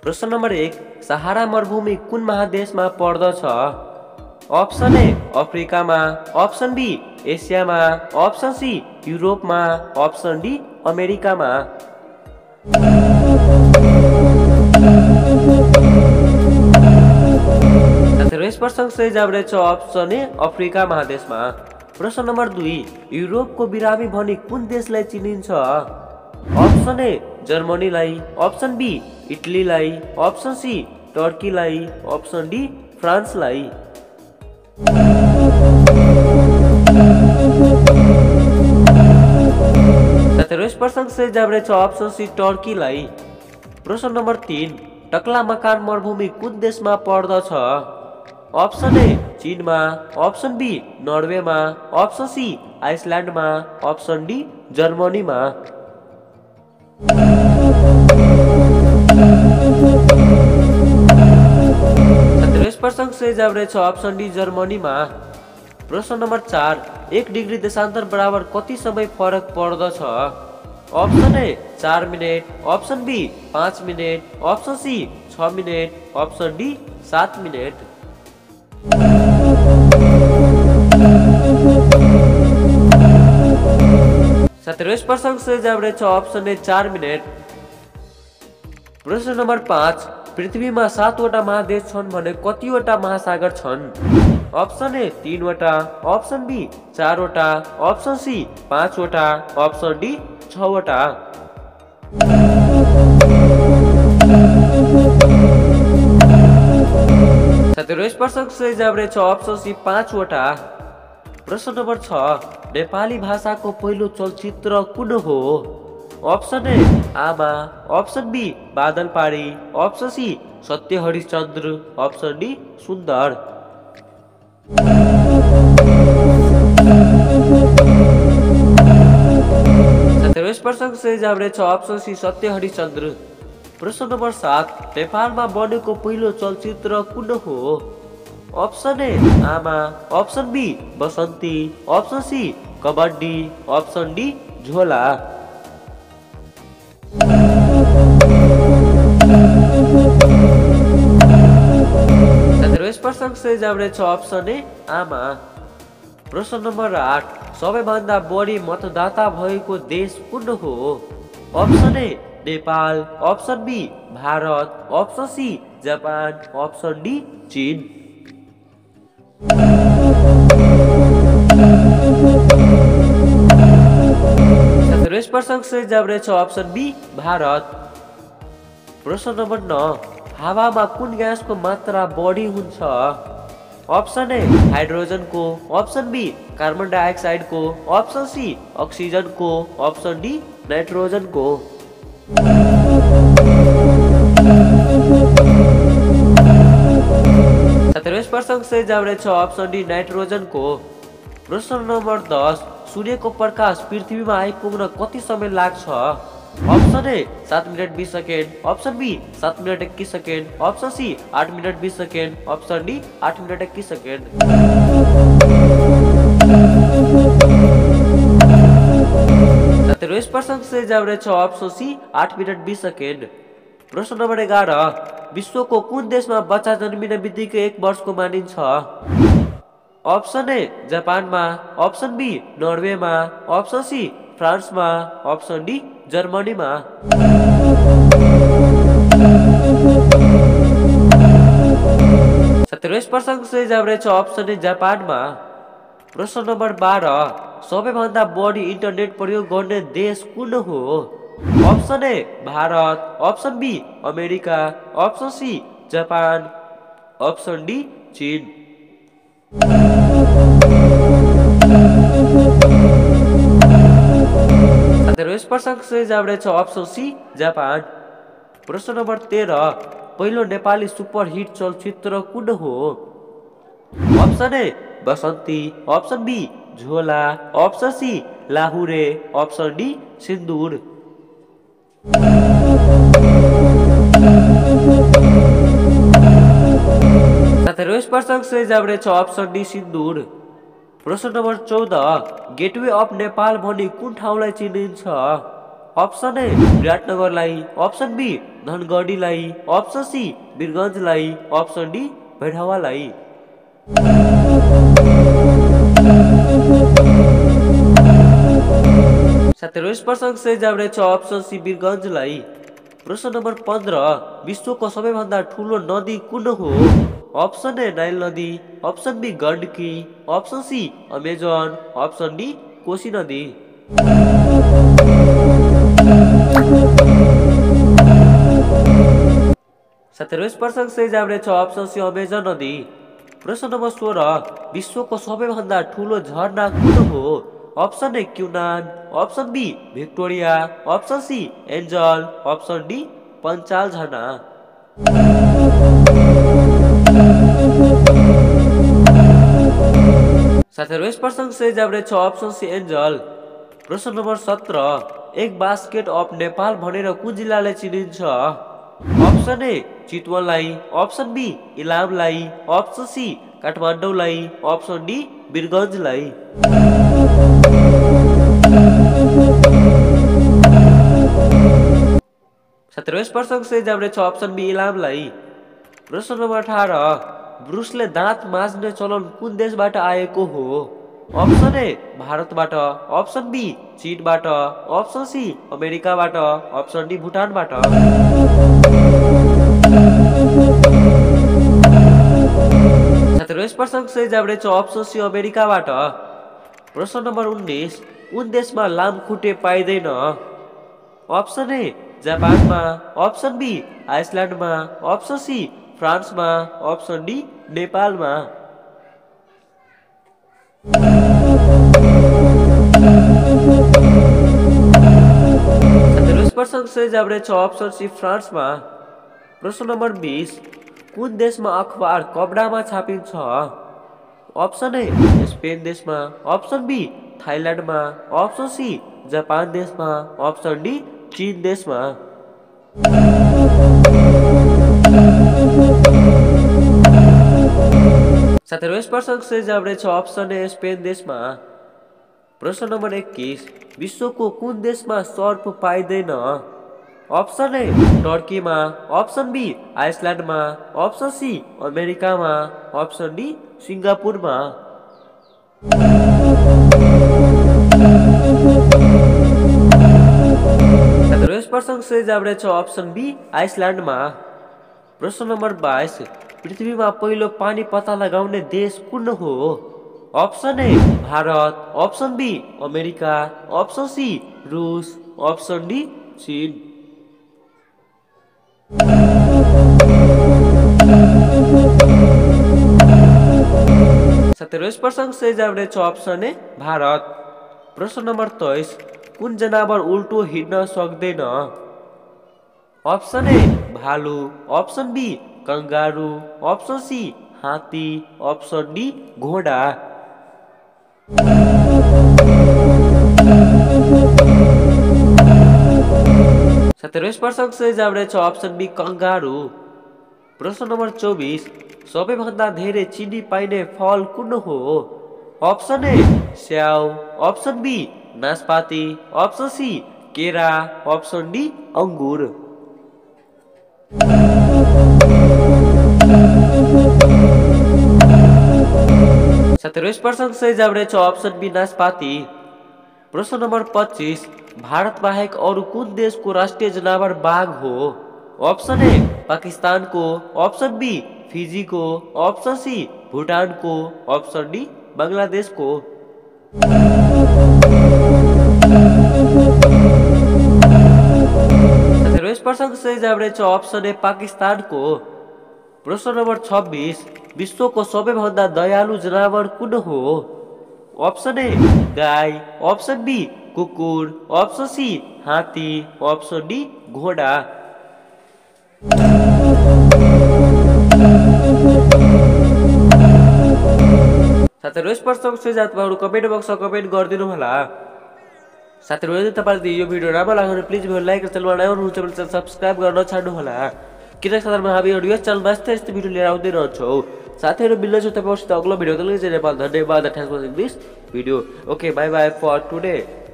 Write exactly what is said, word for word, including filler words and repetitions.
प्रश्न नम्बर एक, सहारा मरुभूमि कुन महादेशमा पर्दछ? अप्सन ए अफ्रिकामा, अप्सन बी एसियामा, अप्सन सी युरोपमा, अप्सन डी अमेरिकामा। साथीहरु यस प्रश्नको सही जवाब रहेछ अप्सन ए अफ्रिका महादेशमा। प्रश्न नम्बर दुई, युरोपको बिरामी भनी कुन देशलाई चिनिन्छ? अप्सन ए जर्मनीलाई, अप्सन बी इटलीलाई, अप्सन सी टर्कीलाई, अप्सन डी फ्रान्सलाई। साथीहरु यस प्रश्नको सही जवाब रहेछ अप्सन सी टर्कीलाई। प्रश्न नम्बर तीन, टक्ला मकान मरुभूमि कुन देशमा पर्दछ? अप्सन ए चीनमा, अप्सन बी नर्वेमा, अप्सन सी आइसल्यान्डमा, अप्सन डी जर्मनीमा। साथीहरु यस प्रश्नको सही जवाब रहेछ अप्सन डी जर्मनीमा। प्रश्न नम्बर चार, एक डिग्री देशान्तर बराबर कति समय फरक पर्दछ? अप्सन ए चार मिनेट, अप्सन बी पाँच मिनेट, अप्सन सी छ मिनेट, अप्सन डी सात मिनेट। साथीहरु यस प्रश्नको सही जवाब रहेछ अप्सन ए चार मिनेट। प्रश्न नम्बर पाँच, पृथ्वीमा सातवटा महादेश छन् भने कतिवटा महासागर छन्? अप्सन ए तीनवटा, अप्सन बी चारवटा, अप्सन सी पाँचवटा, अप्सन डी छवटा। साथीहरु यस प्रश्नको सही जवाब रहेछ अप्सन सी पाँचवटा। प्रश्न नम्बर छ, नेपाली भाषाको पहिलो चलचित्र कुन हो? Option A Aama, option be बादल पारी, अप्सन सी सत्य हरिश्चन्द्र, अप्सन डी सुन्दर। साथीहरु यस प्रश्नको सही जवाब रहेछ अप्सन सी सत्य हरिश्चन्द्र। प्रश्न नम्बर सात, नेपालमा बनेको पहिलो चलचित्र कुन हो? Option A Aama, option B Basanti, option C Kabaddi, option D Jhola. साथीहरु यस प्रश्नको सही जवाब रहेछ अप्सन ए आमा। प्रश्न नम्बर आठ, सबैभन्दा बढी मतदाता भएको देश कुन हो? Option A Nepal, option B Bharat, option C Japan, option D चीन। साथीहरु यस प्रश्नको सही जवाब रहेछ अप्सन बी भारत। प्रश्न नम्बर नौ, हावामा कुन ग्यासको मात्रा बढी हुन्छ? अप्सन ए हाइड्रोजनको, अप्सन बी कार्बन डाइअक्साइडको, अप्सन सी अक्सिजनको, अप्सन डी नाइट्रोजनको। साथीहरु यस प्रश्नको सही जवाब रहेछ अप्सन डी नाइट्रोजनको। प्रश्न नम्बर दस, सूर्यको प्रकाश पृथ्वीमा आइपुग्न कति समय लाग्छ? अप्सन ए सात मिनट बीस सेकेन्ड, अप्सन बी सात मिनट इक्कीस सेकेन्ड, अप्सन सी आठ मिनट बीस सेकेन्ड, अप्सन डी आठ मिनट इक्कीस सेकेन्ड। साथीहरु यस प्रश्नको सही जवाब रहेछ अप्सन सी आठ मिनट बीस सेकेन्ड। प्रश्न नम्बर एघार, विश्वको कुन देशमा बच्चा जन्मिन बित्तिकै एक वर्षको मानिन्छ? अप्सन ए जापानमा, अप्सन बी नर्वेमा, अप्सन सी फ्रान्समा, अप्सन डी जर्मनीमा। साथीहरु यस प्रश्नको सही जवाब रहेछ अप्सन ए जापानमा। प्रश्न नम्बर बाह्र, सबैभन्दा बढी इन्टरनेट प्रयोग गर्ने देश कुन हो? Option A Bharat, option B America, option C Japan, option D चीन। साथीहरु यस प्रश्नको सही जवाब रहेछ अप्सन सी जापान। प्रश्न नम्बर तेह्र, पहिलो नेपाली सुपरहिट चलचित्र कुन हो? Option A Basanti, option B Jhola, option C Lahure, option D Sindur. साथीहरु यस प्रश्नको सही जवाब रहेछ अप्सन डी सिन्दुर। प्रश्न नम्बर चौध, गेटवे अफ नेपाल भनी कुन ठाउँलाई चिनिन्छ? अप्सन ए विराटनगरलाई, अप्सन बी धनगढीलाई, अप्सन सी वीरगञ्जलाई, अप्सन डी भैरहवालाई। साथै यस प्रश्नको सही जवाब रहेछ अप्सन सी वीरगञ्जलाई। प्रश्न नम्बर पन्ध्र, विश्वको सबैभन्दा ठुलो नदी कुन हो? अप्सन ए नाइल नदी, option B Gandaki, option C Amazon, option D Koshi नदी। साथै यस प्रश्नको सही जवाब रहेछ अप्सन सी अमेजन नदी। प्रश्न नम्बर सोह्र, विश्वको सबैभन्दा ठुलो झरना कुन हो? अप्सन ए क्युनान, option B Victoria, option C Angel, option D Panchal झरना। साथै यस प्रश्नको सही जवाब रहेछ अप्सन सी एन्जल। प्रश्न नम्बर सत्र, एक बास्केट अफ नेपाल भनेर कुन जिल्लालाई चिनिन्छ? अप्सन ए चितवनलाई, अप्सन बी इलामलाई, अप्सन सी काठमाडौँलाई, अप्सन डी वीरगञ्जलाई। साथै यस प्रश्नको सही जवाब रहेछ अप्सन बी इलामलाई। प्रश्न नम्बर अठार, ब्रुसले दाँत माझ्ने चलन कुन देशबाट आएको हो? अप्सन ए भारतबाट, अप्सन बी चीनबाट, अप्सन सी अमेरिकाबाट, अप्सन डी भुटानबाट। साथै यस प्रश्नको सही जवाब रहेछ अप्सन सी अमेरिकाबाट। प्रश्न नम्बर उन्नाइस, कुन देशमा लामखुट्टे पाइँदैन? अप्सन ए जापानमा, अप्सन बी आइसल्यान्डमा, अप्सन सी फ्रान्समा, अप्सन डी नेपालमा। साथै यस प्रश्नको सही जवाब रहेछ अप्सन सी फ्रान्समा। प्रश्न नम्बर बीस, कुन देशमा अखबार कपडामा छापिन्छ? अप्सन ए स्पेन देशमा, अप्सन बी थाइल्यान्डमा, अप्सन सी जापान देशमा, अप्सन डी चीन देशमा। साथै यस प्रश्नको सही जवाब रहेछ अप्सन ए स्पेन देशमा। प्रश्न नम्बर एक्काइस, विश्वको कुन देशमा सर्प पाइँदैन? अप्सन ए टर्कीमा, अप्सन बी आइसल्यान्डमा, अप्सन सी अमेरिकामा, अप्सन डी सिङ्गापुरमा। साथै यस प्रश्नको सही जवाब रहेछ अप्सन बी आइसल्यान्डमा। प्रश्न नम्बर बाइस, पृथ्वीमा पहिलो पानी पत्ता लगाउने देश कुन हो? Option A Bharat, option B America, option C रुस, अप्सन डी चीन। साथै यस प्रश्नको सही जवाब रहेछ अप्सन ए भारत। प्रश्न नम्बर तेइस, कुन जनावर उल्टो हिँड्न सक्दैन? अप्सन ए भालु, option B kangaroo, option C हात्ती, अप्सन डी घोडा। साथै यस प्रश्नको सही जवाब रहेछ अप्सन बी कंगारू। प्रश्न नम्बर चौबिस, सबैभन्दा धेरै चिनी पाइने फल कुन हो? अप्सन ए स्याउ, अप्सन बी नासपाती, अप्सन सी केरा, अप्सन डी अंगुर। साथै यस प्रश्नको सही जवाब रहेछ अप्सन बी नासपाती। प्रश्न नम्बर पच्चीस, भारत बाहेक अरू कुन देशको राष्ट्रिय जनावर बाघ हो? अप्सन ए पाकिस्तानको, अप्सन बी फिजीको, अप्सन सी भुटानको, अप्सन डी बङ्गलादेशको। साथै यस प्रश्नको सही जवाब रहेछ अप्सन ए पाकिस्तानको। प्रश्न नम्बर छब्बीस, विश्वको सबैभन्दा दयालु जनावर कुन हो? अप्सन ए गाई, अप्सन बी कुकुर, अप्सन सी हात्ती, अप्सन डी घोडा। साथै यस प्रश्नको सही जवाब तपाईहरु कमेन्ट बक्समा कमेन्ट गरिदिनु होला। साथै यदि तपाईलाई यो भिडियो राम्रो लाग्यो भने प्लिज भिडियो लाइक र च्यानलमा नयाँ हुनुहुन्छ भने च्यानल सब्स्क्राइब गर्न नछाड्नु होला। किनकि साथैहरु हामीहरु यस च्यानलमा यस्तै यस्तै भिडियो लिएर आउँदै रहन्छौँ। साथैहरु मिल्दैछ तपाईहरुसित अग्लो भिडियो तलको चाहिँ नेपाल। धन्यवाद thanks for watching this video. Okay bye bye for today.